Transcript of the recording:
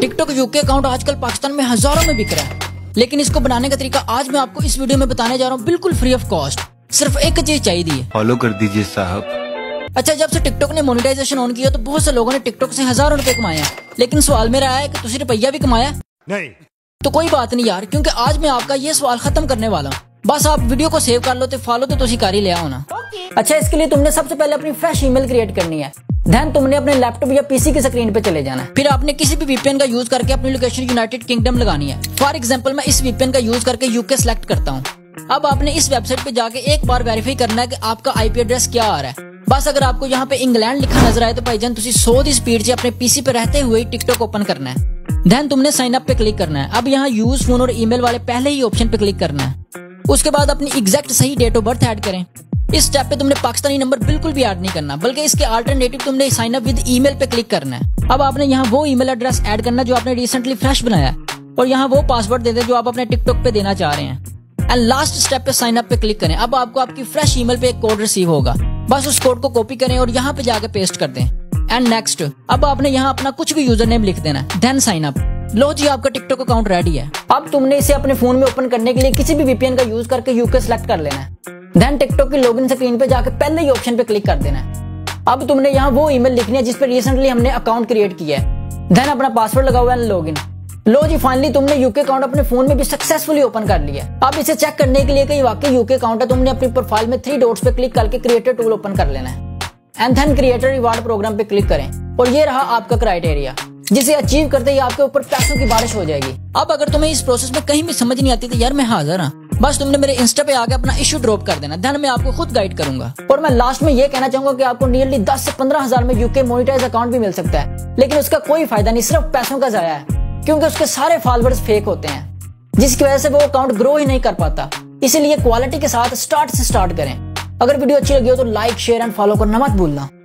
TikTok UK account आजकल पाकिस्तान में हजारों में बिक रहा है, लेकिन इसको बनाने का तरीका आज मैं आपको इस वीडियो में बताने जा रहा हूँ, बिल्कुल फ्री ऑफ कॉस्ट। सिर्फ एक चीज चाहिए, फॉलो कर दीजिए साहब। अच्छा, जब से टिकटॉक ने मोनेटाइजेशन ऑन किया तो बहुत से लोगों ने टिकटॉक से हजारों रुपए कमाए हैं, लेकिन सवाल मेरा आया कि तुझे रुपया भी कमाया नहीं? तो कोई बात नहीं यार, क्योंकि आज मैं आपका ये सवाल खत्म करने वाला हूँ। बस आप वीडियो को सेव कर लो तो फॉलो तो तुझे कर ही लिया होना। अच्छा, इसके लिए तुमने सबसे पहले अपनी फ्रेश ईमेल क्रिएट करनी है। देन तुमने अपने लैपटॉप या पीसी की स्क्रीन पे चले जाना है। फिर आपने किसी भी वीपीएन का यूज करके अपनी लोकेशन यूनाइटेड किंगडम लगानी है। फॉर एग्जांपल मैं इस वीपीएन का यूज करके यूके सेलेक्ट करता हूँ। अब आपने इस वेबसाइट पे जाके एक बार वेरीफाई करना है कि आपका आईपी एड्रेस क्या आ रहा है। बस अगर आपको यहाँ पे इंग्लैंड लिखा नजर आए तो भाईजान तुझे 100 की स्पीड से अपने पीसी पे रहते हुए ही टिकटॉक ओपन करना है। देन तुमने साइन अप पे क्लिक करना है। अब यहाँ यूज फोन और ईमेल वाले पहले ही ऑप्शन पे क्लिक करना है। उसके बाद अपनी एग्जैक्ट सही डेट ऑफ बर्थ ऐड करें। इस स्टेप पे तुमने पाकिस्तानी नंबर बिल्कुल भी ऐड नहीं करना, बल्कि इसके अल्टरनेटिव तुमने साइन अप विद ईमेल पे क्लिक करना है। अब आपने यहाँ वो ईमेल एड्रेस ऐड करना जो आपने रिसेंटली फ्रेश बनाया है, और यहाँ वो पासवर्ड दे दे जो आप अपने टिकटॉक पे देना चाह रहे हैं। एंड लास्ट स्टेप पे साइन अप पे क्लिक करें। अब आपको आपकी फ्रेश ईमेल पे एक कोड रिसीव होगा, बस उस कोड को कॉपी करें और यहाँ पे जाके पेस्ट कर दें। एंड नेक्स्ट, अब आपने यहाँ अपना कुछ भी यूजर नेम लिख देना है। Then sign up. लो जी, आपका टिकटॉक अकाउंट रेडी है। अब तुमने इसे अपने फोन में ओपन करने के लिए किसी भी वीपीएन का यूज करके यूके सेलेक्ट कर लेना है। देन टिकटॉक की लॉगिन स्क्रीन पे जाके पहले ही ऑप्शन पे क्लिक कर देना है। अब तुमने यहाँ वो ईमेल लिखनी है जिस पे रिसेंटली हमने अकाउंट क्रिएट किया है। देन अपना पासवर्ड लगा हुआ है, लॉगिन। लो जी, फाइनली तुमने यूके अकाउंट अपने फोन में भी सक्सेसफुली ओपन कर लिया। अब इसे चेक करने के लिए कि वाकई यूके अकाउंट है, तुमने अपनी प्रोफाइल में 3 डॉट्स पे क्लिक करके क्रिएटर टूल ओपन कर लेना है। And then creator reward program पे क्लिक करें और ये रहा आपका क्राइटेरिया, जिसे अचीव करते ही आपके ऊपर पैसों की बारिश हो जाएगी। अब अगर तुम्हें इस प्रोसेस में कहीं भी समझ नहीं आती तो यार मैं हाजिर हूँ। बस तुमने मेरे इंस्टा पे आके अपना इशू ड्रॉप कर देना, देन मैं आपको खुद गाइड करूंगा। और मैं लास्ट में ये कहना चाहूंगा कि आपको नियरली 10 से 15 हजार में यूके मोनेटाइज अकाउंट भी मिल सकता है, लेकिन उसका कोई फायदा नहीं, सिर्फ पैसों का जाया है, क्योंकि उसके सारे फॉलोअर्स फेक होते हैं, जिसकी वजह से वो अकाउंट ग्रो ही नहीं कर पाता। इसीलिए क्वालिटी के साथ स्टार्ट से स्टार्ट करें। अगर वीडियो अच्छी लगी हो तो लाइक, शेयर एंड फॉलो करना मत भूलना।